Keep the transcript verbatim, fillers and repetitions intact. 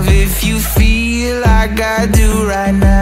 love if you feel like I do right now.